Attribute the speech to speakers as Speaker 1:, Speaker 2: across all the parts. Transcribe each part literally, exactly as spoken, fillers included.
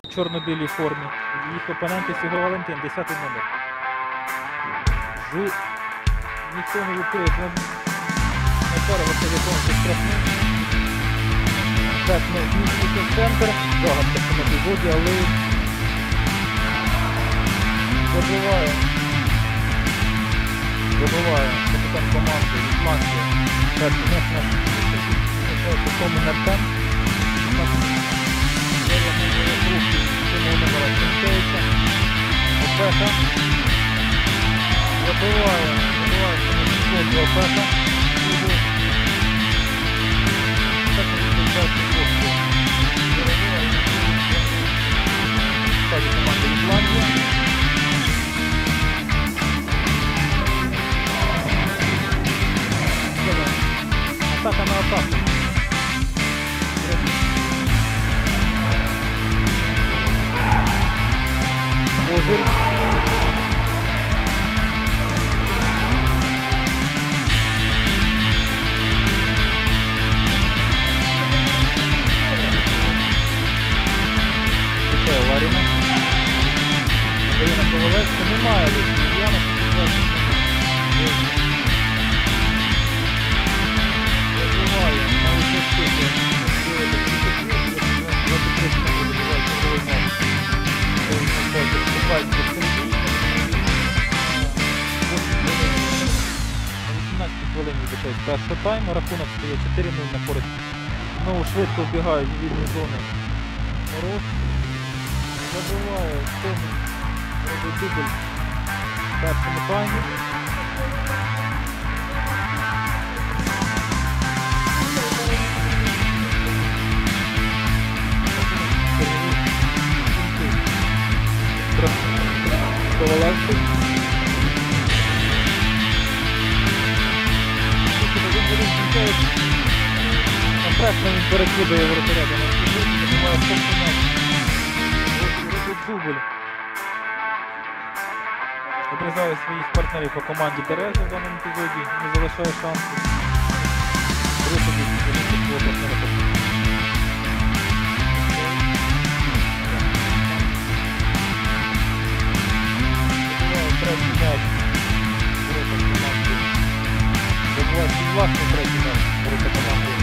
Speaker 1: в чорно-білій формі. Їх опоненти Сіго Валентин, десятий номер. Жу... Ніхто не відкриє. Напара Василь Японський штрафний. Так, не зміщується в центр. Загадка в цьому епізоді, але забиває. Забиває капітан команди Ісландія. Перший м'яч наш Тому Нартен. Опеха. Забиває. Забиває Тому Опеха. Так відбувається хлопці. Так, команда Ісландія. Атака на атаку. Озір. Це Ларіна. Ірина Ковалевська. Немає лише. Яна Ковалевська. Забиває. Навіть не встигли. Перший тайм, рахунок стає чотири нуль на користь. Знову швидко вбігають в вільні зони. Мороз забиває, Тому робить дубль в першому таймі. Ковалевський. Пресно він перекидає воротаря. Робить дубль. Обрізає своїх партнерів по команді Береза в даному епізоді. Не залишає шансу. Рухові свого партнера. Забиває третій м'яч. Ворота команди. Забиває свій власний третій м'яч. Ворота команди.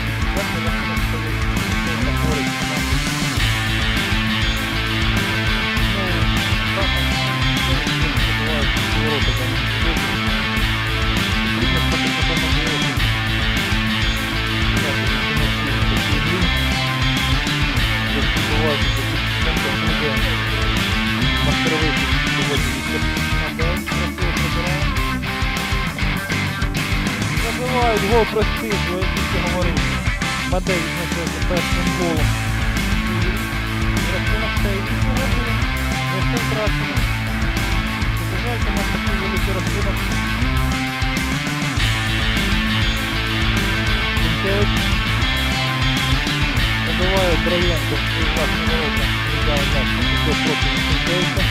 Speaker 1: Забивають гол простий, я тільки говорив. Мадей відносився першим голом. Рахунок стає вісім один. Весел втрачено. Забивайте на такий великий рахунок. Кінкевич. Забиває Драєнко свої власні ворота. Віддає м'яч на після проти Кінкевича.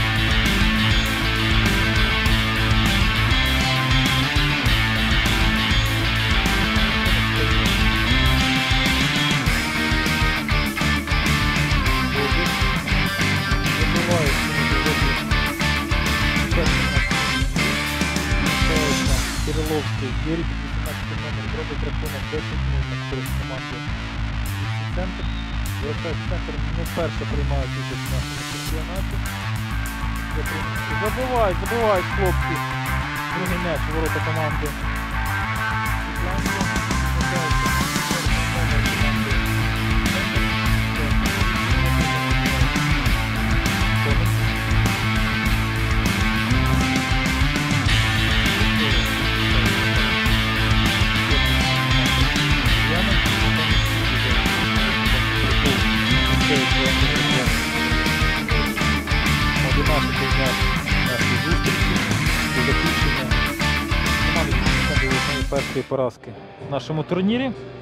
Speaker 1: Кириловський, Юрій вісімнадцятий номер, зробить рахунок десять нуль на користь команди Центр. Центр не вперше приймають участь в нашому чемпіонаті. Забивають, забивають хлопці. Другий м'яч у ворота команди Ісландія. Першої поразки в нашому турнірі.